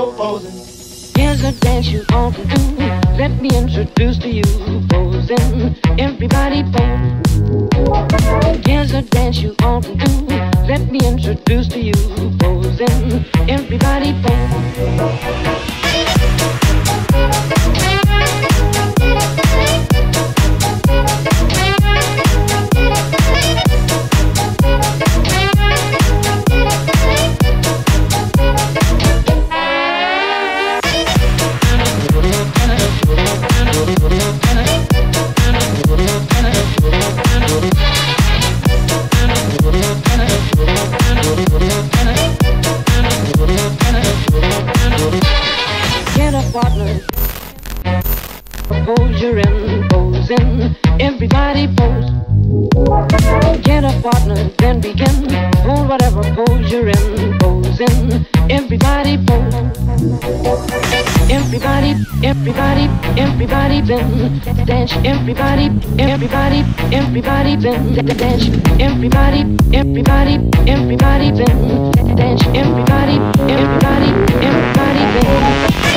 no posing. Here's a dance you ought to do. Let me introduce to you posing. Everybody pose. Here's a dance you ought to do. Let me introduce to you posing. Everybody pose. Get a partner, pose you're in, posing, everybody pose. Get a partner, then begin, hold whatever pose you're in, posing, everybody pose. Everybody, everybody, everybody then dance, everybody, everybody, everybody then dance, everybody, everybody, everybody then dance, everybody, everybody, everybody then